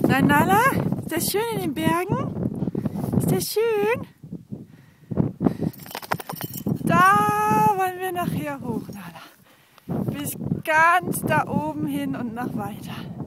Na, Nala, ist das schön in den Bergen? Ist das schön? Da wollen wir nachher hoch, Nala. Bis ganz da oben hin und noch weiter.